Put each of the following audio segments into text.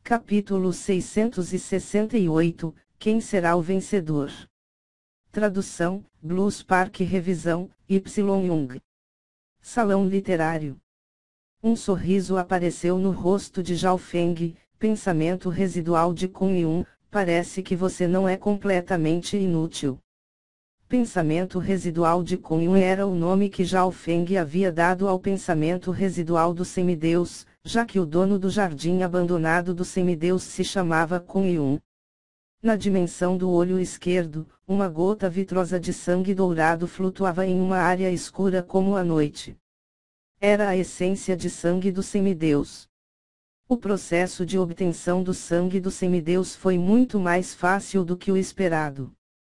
Capítulo 668, Quem será o vencedor? Tradução, Blues Park Revisão, Y. Young. Salão literário. Um sorriso apareceu no rosto de Zhao Feng, pensamento residual de Kun Yun, parece que você não é completamente inútil. Pensamento residual de Kun Yun era o nome que Zhao Feng havia dado ao pensamento residual do semideus, já que o dono do jardim abandonado do semideus se chamava Kun Yun. Na dimensão do olho esquerdo, uma gota vitrosa de sangue dourado flutuava em uma área escura como a noite. Era a essência de sangue do semideus. O processo de obtenção do sangue do semideus foi muito mais fácil do que o esperado.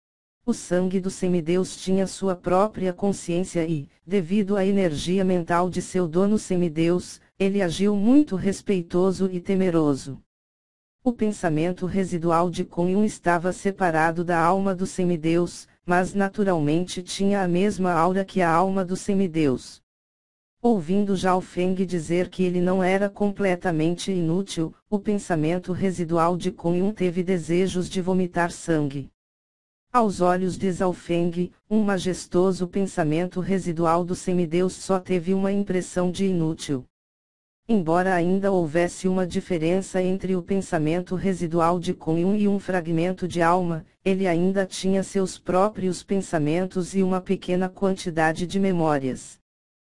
O sangue do semideus tinha sua própria consciência e, devido à energia mental de seu dono semideus, ele agiu muito respeitoso e temeroso. O pensamento residual de Kun Yun estava separado da alma do semideus, mas naturalmente tinha a mesma aura que a alma do semideus. Ouvindo Zhao Feng dizer que ele não era completamente inútil, o pensamento residual de Kun Yun teve desejos de vomitar sangue. Aos olhos de Zhao Feng, um majestoso pensamento residual do semideus só teve uma impressão de inútil. Embora ainda houvesse uma diferença entre o pensamento residual de Kun Yun e um fragmento de alma, ele ainda tinha seus próprios pensamentos e uma pequena quantidade de memórias.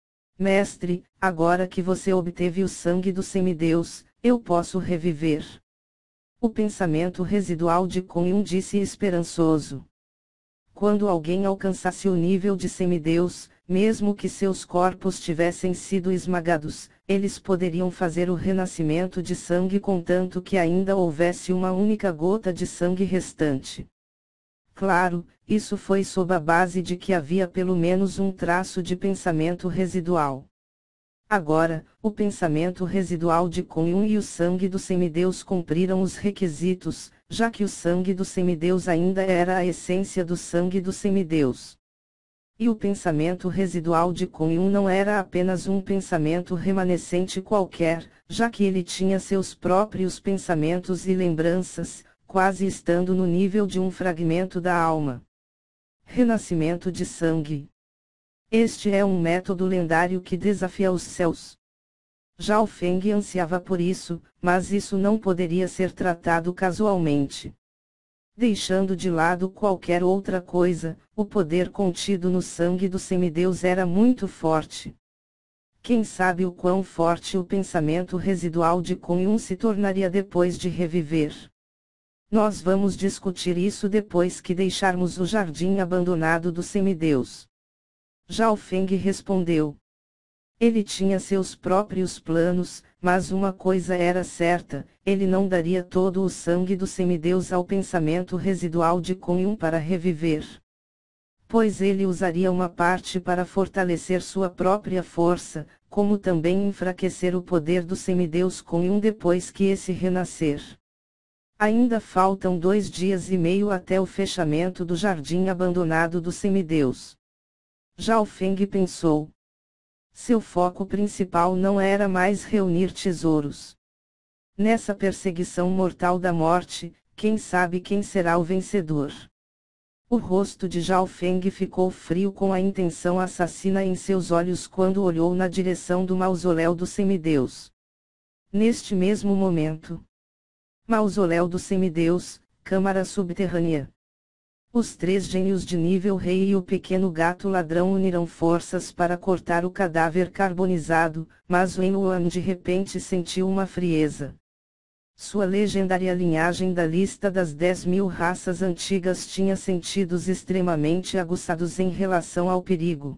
Mestre, agora que você obteve o sangue do semideus, eu posso reviver. O pensamento residual de Kun Yun disse esperançoso. Quando alguém alcançasse o nível de semideus, mesmo que seus corpos tivessem sido esmagados, eles poderiam fazer o renascimento de sangue contanto que ainda houvesse uma única gota de sangue restante. Claro, isso foi sob a base de que havia pelo menos um traço de pensamento residual. Agora, o pensamento residual de Kun Yun e o sangue do semideus cumpriram os requisitos, já que o sangue do semideus ainda era a essência do sangue do semideus. E o pensamento residual de Kun Yun não era apenas um pensamento remanescente qualquer, já que ele tinha seus próprios pensamentos e lembranças, quase estando no nível de um fragmento da alma. Renascimento de sangue. Este é um método lendário que desafia os céus. Zhao Feng ansiava por isso, mas isso não poderia ser tratado casualmente. Deixando de lado qualquer outra coisa, o poder contido no sangue do semideus era muito forte. Quem sabe o quão forte o pensamento residual de Kun Yun se tornaria depois de reviver. Nós vamos discutir isso depois que deixarmos o jardim abandonado do semideus. Zhao Feng respondeu. Ele tinha seus próprios planos, mas uma coisa era certa, ele não daria todo o sangue do semideus ao pensamento residual de Kun Yun para reviver. Pois ele usaria uma parte para fortalecer sua própria força, como também enfraquecer o poder do semideus Kun Yun depois que esse renascer. Ainda faltam 2 dias e meio até o fechamento do jardim abandonado do semideus. Zhao Feng pensou. Seu foco principal não era mais reunir tesouros. Nessa perseguição mortal da morte, quem sabe quem será o vencedor? O rosto de Zhao Feng ficou frio com a intenção assassina em seus olhos quando olhou na direção do mausoléu do semideus. Neste mesmo momento. Mausoléu do semideus, câmara subterrânea. Os 3 gênios de nível rei e o pequeno gato ladrão uniram forças para cortar o cadáver carbonizado, mas Wen Wuan de repente sentiu uma frieza. Sua legendária linhagem da lista das 10.000 raças antigas tinha sentidos extremamente aguçados em relação ao perigo.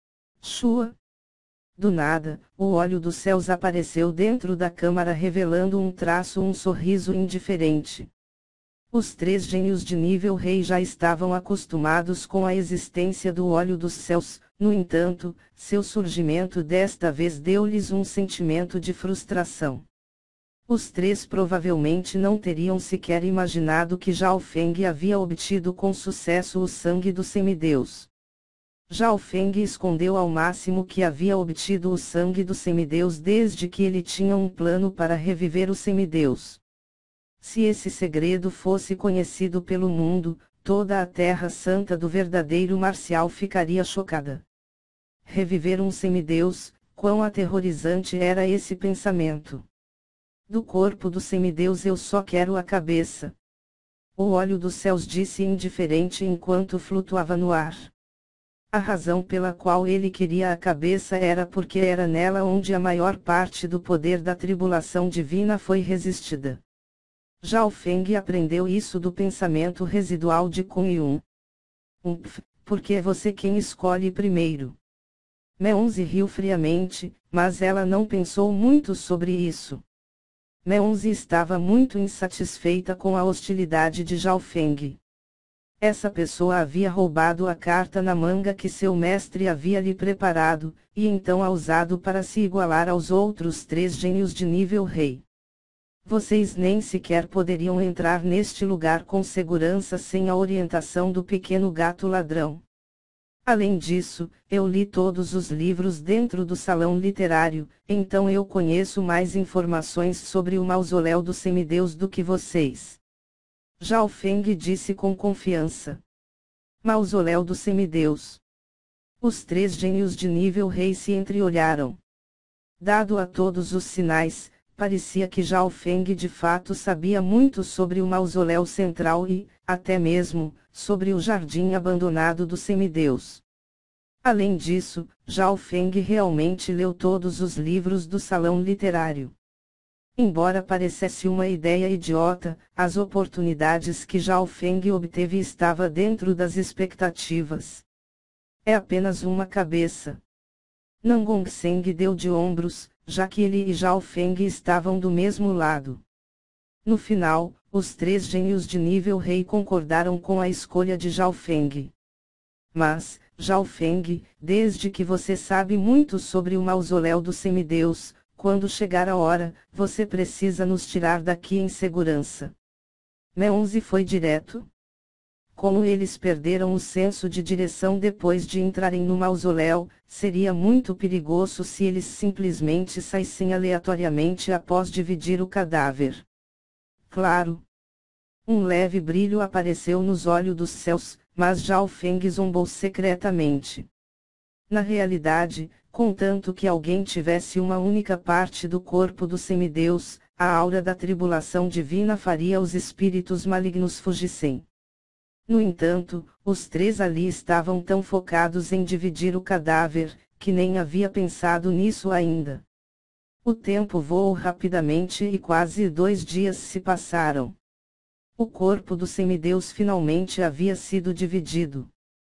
Shua! Do nada, o óleo dos céus apareceu dentro da câmara revelando um sorriso indiferente. Os 3 gênios de nível rei já estavam acostumados com a existência do óleo dos céus, no entanto, seu surgimento desta vez deu-lhes um sentimento de frustração. Os 3 provavelmente não teriam sequer imaginado que Zhao Feng havia obtido com sucesso o sangue do semideus. Zhao Feng escondeu ao máximo que havia obtido o sangue do semideus desde que ele tinha um plano para reviver o semideus. Se esse segredo fosse conhecido pelo mundo, toda a Terra Santa do verdadeiro Marcial ficaria chocada. Reviver um semideus, quão aterrorizante era esse pensamento. Do corpo do semideus eu só quero a cabeça. O óleo dos céus disse indiferente enquanto flutuava no ar. A razão pela qual ele queria a cabeça era porque era nela onde a maior parte do poder da tribulação divina foi resistida. Zhao Feng aprendeu isso do pensamento residual de Kun Yun. Porque é você quem escolhe primeiro. Meonze riu friamente, mas ela não pensou muito sobre isso. Meonze estava muito insatisfeita com a hostilidade de Zhao Feng. Essa pessoa havia roubado a carta na manga que seu mestre havia lhe preparado, e então a usado para se igualar aos outros 3 gênios de nível rei. Vocês nem sequer poderiam entrar neste lugar com segurança sem a orientação do pequeno gato ladrão. Além disso, eu li todos os livros dentro do salão literário, então eu conheço mais informações sobre o mausoléu do semideus do que vocês. Zhao Feng disse com confiança. Mausoléu do semideus. Os 3 gênios de nível rei se entreolharam. Dado a todos os sinais, parecia que Zhao Feng de fato sabia muito sobre o mausoléu central e, até mesmo, sobre o jardim abandonado do semideus. Além disso, Zhao Feng realmente leu todos os livros do salão literário. Embora parecesse uma ideia idiota, as oportunidades que Zhao Feng obteve estava dentro das expectativas. É apenas uma cabeça. Nangong Seng deu de ombros, já que ele e Zhao Feng estavam do mesmo lado. No final, os 3 gênios de nível rei concordaram com a escolha de Zhao Feng. Mas, Zhao Feng, desde que você sabe muito sobre o mausoléu do semideus, quando chegar a hora, você precisa nos tirar daqui em segurança. Meonze foi direto. Como eles perderam o senso de direção depois de entrarem no mausoléu, seria muito perigoso se eles simplesmente saíssem aleatoriamente após dividir o cadáver. Claro. Um leve brilho apareceu nos olhos dos céus, mas Zhao Feng zombou secretamente. Na realidade, contanto que alguém tivesse uma única parte do corpo do semideus, a aura da tribulação divina faria os espíritos malignos fugissem. No entanto, os 3 ali estavam tão focados em dividir o cadáver, que nem havia pensado nisso ainda. O tempo voou rapidamente e quase 2 dias se passaram. O corpo do semideus finalmente havia sido dividido.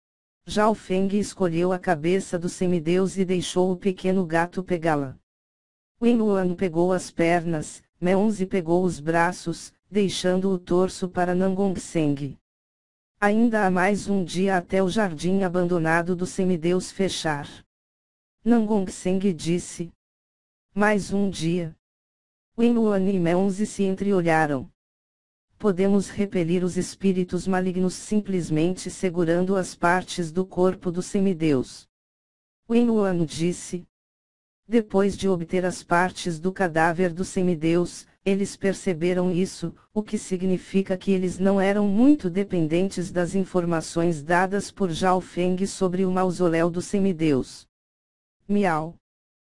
Zhao Feng escolheu a cabeça do semideus e deixou o pequeno gato pegá-la. Wen Luan pegou as pernas, Meonze pegou os braços, deixando o torso para Nangong Seng. Ainda há mais um dia até o jardim abandonado do semideus fechar. Nangong Seng disse. Mais um dia. Wen Luan e Meonze se entreolharam. Podemos repelir os espíritos malignos simplesmente segurando as partes do corpo do semideus. Wen Luan disse. Depois de obter as partes do cadáver do semideus, eles perceberam isso, o que significa que eles não eram muito dependentes das informações dadas por Zhao Feng sobre o mausoléu do semideus. Miau.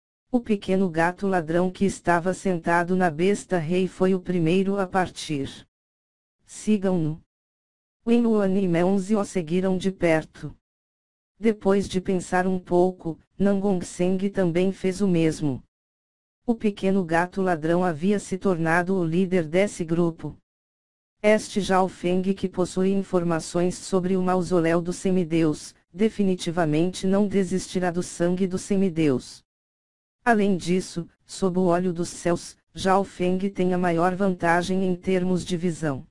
O pequeno gato ladrão que estava sentado na besta rei foi o primeiro a partir. Sigam-no. Wen Luan e Meonze o seguiram de perto. Depois de pensar um pouco, Nangong Seng também fez o mesmo. O pequeno gato ladrão havia se tornado o líder desse grupo. Este Zhao Feng que possui informações sobre o mausoléu do semideus, definitivamente não desistirá do sangue do semideus. Além disso, sob o olho dos céus, Zhao Feng tem a maior vantagem em termos de visão.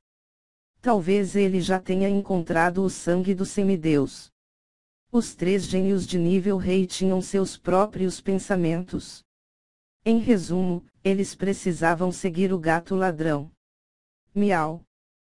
Talvez ele já tenha encontrado o sangue do semideus. Os 3 gênios de nível rei tinham seus próprios pensamentos. Em resumo, eles precisavam seguir o gato ladrão. Miau.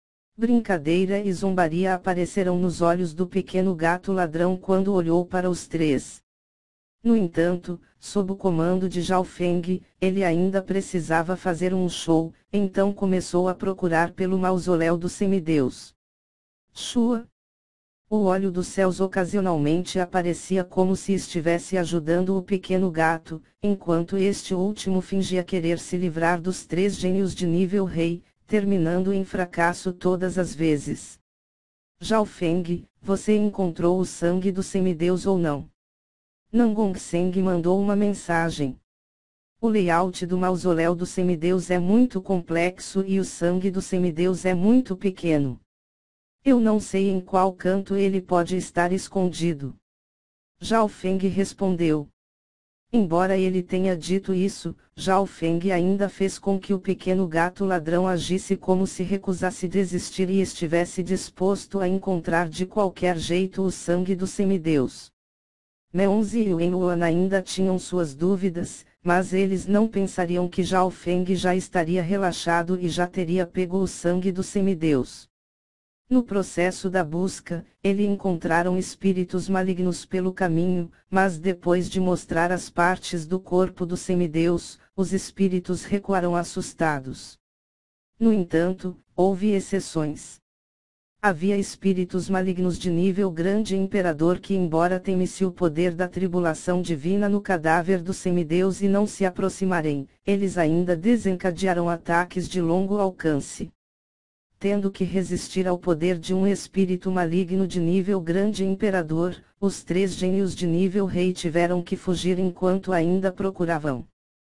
Brincadeira e zombaria apareceram nos olhos do pequeno gato ladrão quando olhou para os 3. No entanto, sob o comando de Zhao Feng, ele ainda precisava fazer um show, então começou a procurar pelo mausoléu do semideus. Shua. O olho dos céus ocasionalmente aparecia como se estivesse ajudando o pequeno gato, enquanto este último fingia querer se livrar dos 3 gênios de nível rei, terminando em fracasso todas as vezes. Zhao Feng, você encontrou o sangue do semideus ou não? Nangong Seng mandou uma mensagem. O layout do mausoléu do semideus é muito complexo e o sangue do semideus é muito pequeno. Eu não sei em qual canto ele pode estar escondido. Zhao Feng respondeu. Embora ele tenha dito isso, Zhao Feng ainda fez com que o pequeno gato ladrão agisse como se recusasse desistir e estivesse disposto a encontrar de qualquer jeito o sangue do semideus. Meonzi e Wenluan ainda tinham suas dúvidas, mas eles não pensariam que Zhao Feng já estaria relaxado e já teria pego o sangue do semideus. No processo da busca, eles encontraram espíritos malignos pelo caminho, mas depois de mostrar as partes do corpo do semideus, os espíritos recuaram assustados. No entanto, houve exceções. Havia espíritos malignos de nível grande imperador que, embora temesse o poder da tribulação divina no cadáver do semideus e não se aproximarem, eles ainda desencadearam ataques de longo alcance. Tendo que resistir ao poder de um espírito maligno de nível grande imperador, os 3 gênios de nível rei tiveram que fugir enquanto ainda procuravam.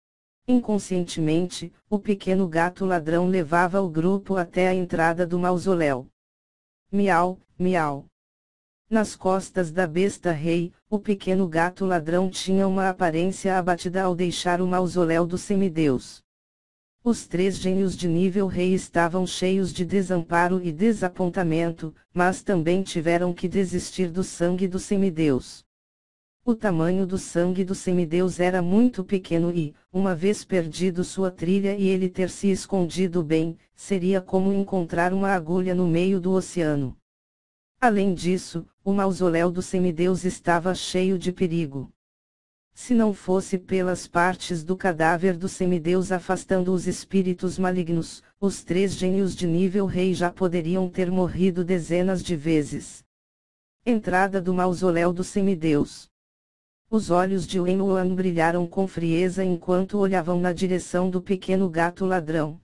Inconscientemente, o pequeno gato ladrão levava o grupo até a entrada do mausoléu. Miau, miau. Nas costas da besta rei, o pequeno gato ladrão tinha uma aparência abatida ao deixar o mausoléu do semideus. Os 3 gênios de nível rei estavam cheios de desamparo e desapontamento, mas também tiveram que desistir do sangue do semideus. O tamanho do sangue do semideus era muito pequeno e, uma vez perdido sua trilha e ele ter se escondido bem, seria como encontrar uma agulha no meio do oceano. Além disso, o mausoléu do semideus estava cheio de perigo. Se não fosse pelas partes do cadáver do semideus afastando os espíritos malignos, os 3 gênios de nível rei já poderiam ter morrido dezenas de vezes. Entrada do mausoléu do semideus. Os olhos de Wenluan brilharam com frieza enquanto olhavam na direção do pequeno gato ladrão.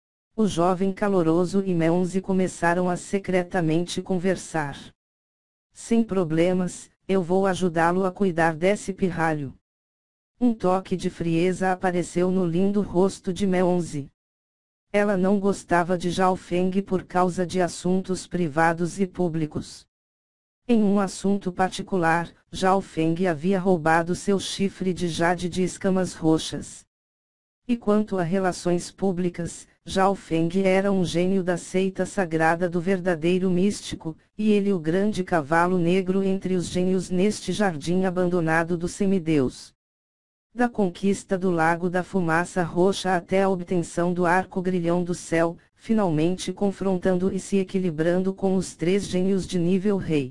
O jovem caloroso e Meonzi começaram a secretamente conversar. Sem problemas, eu vou ajudá-lo a cuidar desse pirralho. Um toque de frieza apareceu no lindo rosto de Meonzi. Ela não gostava de Zhao Feng por causa de assuntos privados e públicos. Em um assunto particular, Zhao Feng havia roubado seu chifre de jade de escamas roxas. E quanto a relações públicas, Zhao Feng era um gênio da seita sagrada do verdadeiro místico, e ele o grande cavalo negro entre os gênios neste jardim abandonado do semideus. Da conquista do Lago da Fumaça Roxa até a obtenção do arco grilhão do céu, finalmente confrontando e se equilibrando com os 3 gênios de nível rei.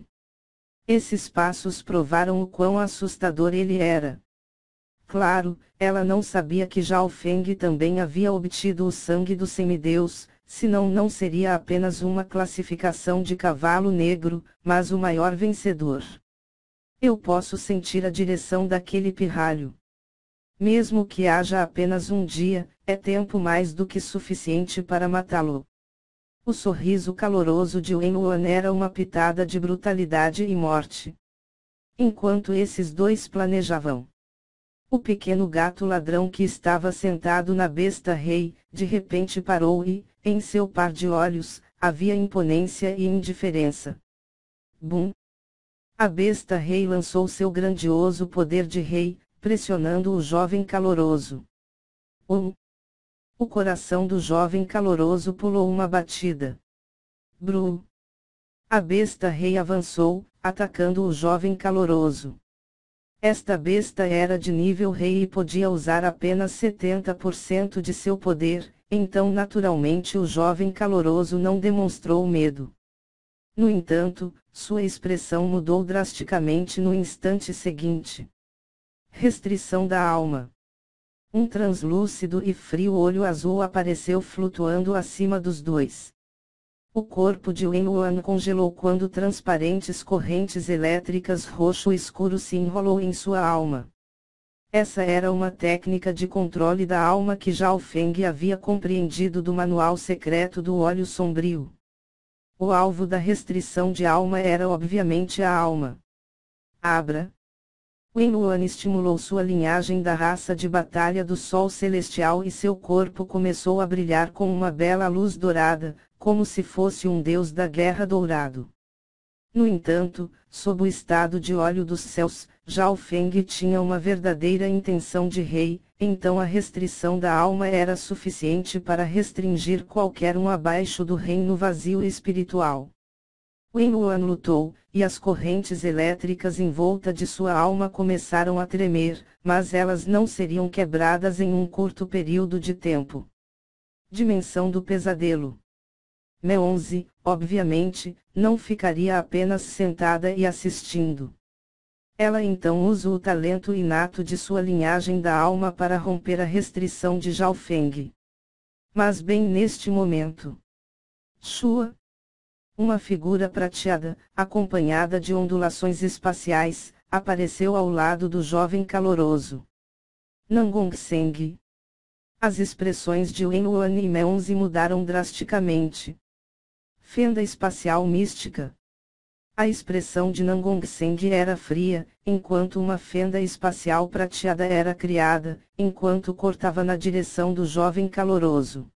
Esses passos provaram o quão assustador ele era. Claro, ela não sabia que Zhao Feng também havia obtido o sangue do semideus, senão não seria apenas uma classificação de cavalo negro, mas o maior vencedor. Eu posso sentir a direção daquele pirralho. Mesmo que haja apenas um dia, é tempo mais do que suficiente para matá-lo. O sorriso caloroso de Wenluan era uma pitada de brutalidade e morte. Enquanto esses dois planejavam, o pequeno gato ladrão que estava sentado na besta rei, de repente parou e, em seu par de olhos, havia imponência e indiferença. Bum! A besta rei lançou seu grandioso poder de rei, pressionando o jovem caloroso. O coração do jovem caloroso pulou uma batida. Bru! A besta rei avançou, atacando o jovem caloroso. Esta besta era de nível rei e podia usar apenas 70% de seu poder, então naturalmente o jovem caloroso não demonstrou medo. No entanto, sua expressão mudou drasticamente no instante seguinte. Restrição da alma. Um translúcido e frio olho azul apareceu flutuando acima dos dois. O corpo de Wenwuan congelou quando transparentes correntes elétricas roxo escuro se enrolou em sua alma. Essa era uma técnica de controle da alma que Zhao Feng havia compreendido do manual secreto do olho sombrio. O alvo da restrição de alma era obviamente a alma. Abra. Wenwuan estimulou sua linhagem da raça de batalha do Sol Celestial e seu corpo começou a brilhar com uma bela luz dourada, como se fosse um deus da guerra dourado. No entanto, sob o estado de olho dos céus, Zhao Feng tinha uma verdadeira intenção de rei, então a restrição da alma era suficiente para restringir qualquer um abaixo do reino vazio espiritual. Wenwuan lutou, e as correntes elétricas em volta de sua alma começaram a tremer, mas elas não seriam quebradas em um curto período de tempo. Dimensão do pesadelo. Meonze, obviamente, não ficaria apenas sentada e assistindo. Ela então usa o talento inato de sua linhagem da alma para romper a restrição de Zhao Feng. Mas bem neste momento, Shua, uma figura prateada, acompanhada de ondulações espaciais, apareceu ao lado do jovem caloroso. Nangongseng. As expressões de Wenwuan e Meonze mudaram drasticamente. Fenda espacial mística. A expressão de Nangongseng era fria, enquanto uma fenda espacial prateada era criada, enquanto cortava na direção do jovem caloroso.